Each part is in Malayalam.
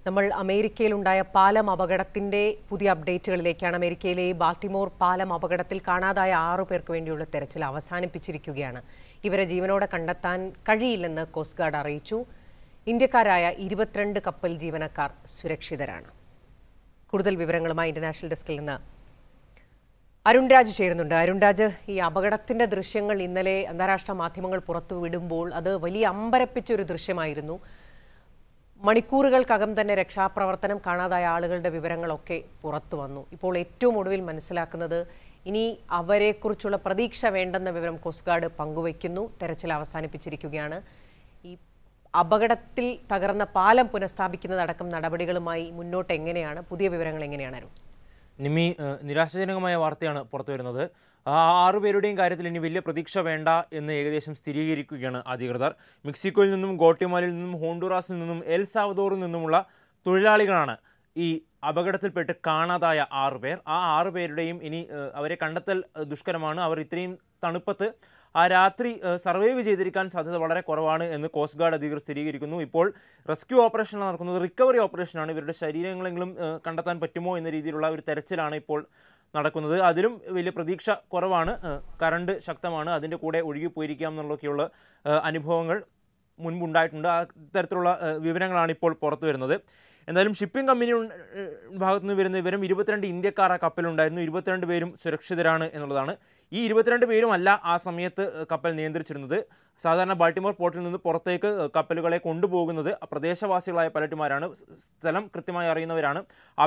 നമ്മൾ അമേരിക്കയിലുണ്ടായ പാലം അപകടത്തിന്റെ പുതിയ അപ്ഡേറ്റുകളിലേക്കാണ്. അമേരിക്കയിലെ ബാൾട്ടിമോർ പാലം അപകടത്തിൽ കാണാതായ 6 പേർക്ക് വേണ്ടിയുള്ള തെരച്ചിൽ അവസാനിപ്പിച്ചിരിക്കുകയാണ്. ഇവരെ ജീവനോടെ കണ്ടെത്താൻ കഴിയില്ലെന്ന് കോസ്റ്റ് ഗാർഡ് അറിയിച്ചു. ഇന്ത്യക്കാരായ 22 കപ്പൽ ജീവനക്കാർ സുരക്ഷിതരാണ്. കൂടുതൽ വിവരങ്ങളുമായി ഇന്റർനാഷണൽ ഡെസ്കിൽ നിന്ന് അരുൺ രാജ് ചേരുന്നുണ്ട്. അരുൺ രാജ്, ഈ അപകടത്തിന്റെ ദൃശ്യങ്ങൾ ഇന്നലെ അന്താരാഷ്ട്ര മാധ്യമങ്ങൾ പുറത്തുവിടുമ്പോൾ അത് വലിയ അമ്പരപ്പിച്ചൊരു ദൃശ്യമായിരുന്നു. മണിക്കൂറുകൾക്കകം തന്നെ രക്ഷാപ്രവർത്തനം, കാണാതായ ആളുകളുടെ വിവരങ്ങളൊക്കെ പുറത്തു വന്നു. ഇപ്പോൾ ഏറ്റവും ഒടുവിൽ മനസ്സിലാക്കുന്നത് ഇനി അവരെക്കുറിച്ചുള്ള പ്രതീക്ഷ വേണ്ടെന്ന വിവരം കോസ്റ്റ് ഗാർഡ് പങ്കുവയ്ക്കുന്നു. തെരച്ചിൽ അവസാനിപ്പിച്ചിരിക്കുകയാണ്. ഈ അപകടത്തിൽ തകർന്ന പാലം പുനഃസ്ഥാപിക്കുന്നതടക്കം നടപടികളുമായി മുന്നോട്ട് എങ്ങനെയാണ്? പുതിയ വിവരങ്ങൾ എങ്ങനെയാണ് അരുൺ? നിമി, നിരാശാജനകമായ വാർത്തയാണ് പുറത്തു വരുന്നത്. ആ 6 പേരുടെയും കാര്യത്തിൽ ഇനി വലിയ പ്രതീക്ഷ വേണ്ട എന്ന് ഏകദേശം സ്ഥിരീകരിക്കുകയാണ് അധികൃതർ. മെക്സിക്കോയിൽ നിന്നും, ഗോട്ടിമാലയിൽ നിന്നും, ഹോണ്ടുറാസിൽ നിന്നും, എൽ സാവദോറിൽ നിന്നുമുള്ള തൊഴിലാളികളാണ് ഈ അപകടത്തിൽപ്പെട്ട് കാണാതായ 6 പേർ. ആ 6 പേരുടെയും ഇനി അവരെ കണ്ടെത്തൽ ദുഷ്കരമാണ്. അവർ ഇത്രയും തണുപ്പത്ത് ആ രാത്രി സർവൈവ് ചെയ്തിരിക്കാൻ സാധ്യത വളരെ കുറവാണ് എന്ന് കോസ്റ്റ് ഗാർഡ് അധികൃതർ സ്ഥിരീകരിക്കുന്നു. ഇപ്പോൾ റെസ്ക്യൂ ഓപ്പറേഷനാണ് നടക്കുന്നത്, റിക്കവറി ഓപ്പറേഷനാണ്. ഇവരുടെ ശരീരങ്ങളെങ്കിലും കണ്ടെത്താൻ പറ്റുമോ എന്ന രീതിയിലുള്ള ഒരു തെരച്ചിലാണ് ഇപ്പോൾ നടക്കുന്നത്. അതിലും വലിയ പ്രതീക്ഷ കുറവാണ്. കറണ്ട് ശക്തമാണ്, അതിൻ്റെ കൂടെ ഒഴുകിപ്പോയിരിക്കാം എന്നുള്ളതൊക്കെയുള്ള അനുഭവങ്ങൾ മുൻപുണ്ടായിട്ടുണ്ട്. ആ തരത്തിലുള്ള വിവരങ്ങളാണ് ഇപ്പോൾ പുറത്തു വരുന്നത്. എന്തായാലും ഷിപ്പിംഗ് കമ്പനി ഭാഗത്തു നിന്ന് വരുന്ന വിവരം 22 ഇന്ത്യക്കാർ ആ കപ്പലുണ്ടായിരുന്നു. 22 പേരും സുരക്ഷിതരാണ് എന്നുള്ളതാണ്. ഈ 22 പേരും അല്ല ആ സമയത്ത് കപ്പൽ നിയന്ത്രിച്ചിരുന്നത്. സാധാരണ ബാൾട്ടിമോർ പോർട്ടിൽ നിന്ന് പുറത്തേക്ക് കപ്പലുകളെ കൊണ്ടുപോകുന്നത് പ്രദേശവാസികളായ പൈലറ്റുമാരാണ്. സ്ഥലം കൃത്യമായി അറിയുന്നവരാണ്.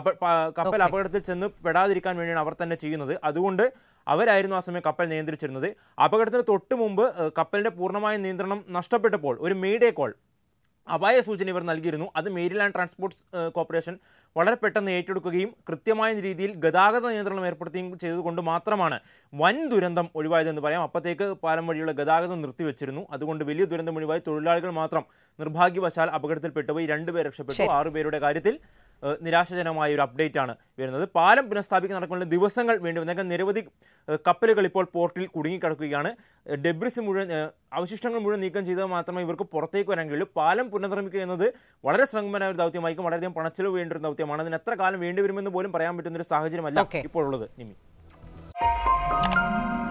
കപ്പൽ അപകടത്തിൽ ചെന്ന് പെടാതിരിക്കാൻ വേണ്ടിയാണ് അവർ തന്നെ ചെയ്യുന്നത്. അതുകൊണ്ട് അവരായിരുന്നു ആ സമയം കപ്പൽ നിയന്ത്രിച്ചിരുന്നത്. അപകടത്തിന് തൊട്ട് മുമ്പ് കപ്പലിൻ്റെ പൂർണ്ണമായ നിയന്ത്രണം നഷ്ടപ്പെട്ടപ്പോൾ ഒരു മെയ്ഡേ കോൾ, അപായ സൂചന ഇവർ നൽകിയിരുന്നു. അത് മേരിലാൻഡ് ട്രാൻസ്പോർട്ട് കോർപ്പറേഷൻ വളരെ പെട്ടെന്ന് ഏറ്റെടുക്കുകയും കൃത്യമായ രീതിയിൽ ഗതാഗത നിയന്ത്രണം ഏർപ്പെടുത്തുകയും ചെയ്തുകൊണ്ട് മാത്രമാണ് വൻ ദുരന്തം ഒഴിവായതെന്ന് പറയാം. അപ്പോഴത്തേക്ക് പാലം വഴിയുള്ള ഗതാഗതം നിർത്തിവെച്ചിരുന്നു. അതുകൊണ്ട് വലിയ ദുരന്തം ഒഴിവായി. തൊഴിലാളികൾ മാത്രം നിർഭാഗ്യവശാൽ അപകടത്തിൽപ്പെട്ടുപോയി. 2 പേർ രക്ഷപ്പെട്ടു. 6 പേരുടെ കാര്യത്തിൽ നിരാശാജനമായ ഒരു അപ്ഡേറ്റ് ആണ് വരുന്നത്. പാലം പുനഃസ്ഥാപിക്കാൻ നടക്കുന്ന ദിവസങ്ങൾ വേണ്ടി വന്നേക്കാൻ നിരവധി കപ്പലുകൾ ഇപ്പോൾ പോർട്ടിൽ കുടുങ്ങിക്കിടക്കുകയാണ്. ഡെബ്രിസ് മുഴുവൻ, അവശിഷ്ടങ്ങൾ മുഴുവൻ നീക്കം ചെയ്താൽ മാത്രമേ ഇവർക്ക് പുറത്തേക്ക് വരാൻ കഴിയുള്ളൂ. പാലം പുനർനിർമ്മിക്കുക എന്നത് വളരെ ശ്രമകരമായ ഒരു ദൗത്യമായിരിക്കും. വളരെയധികം പണച്ചെലവ് വേണ്ട ഒരു ദൗത്യമാണ്. അതിന് എത്ര കാലം വേണ്ടിവരുമെന്ന് പോലും പറയാൻ പറ്റുന്ന ഒരു സാഹചര്യമല്ല ഇപ്പോൾ ഉള്ളത്. നിമി.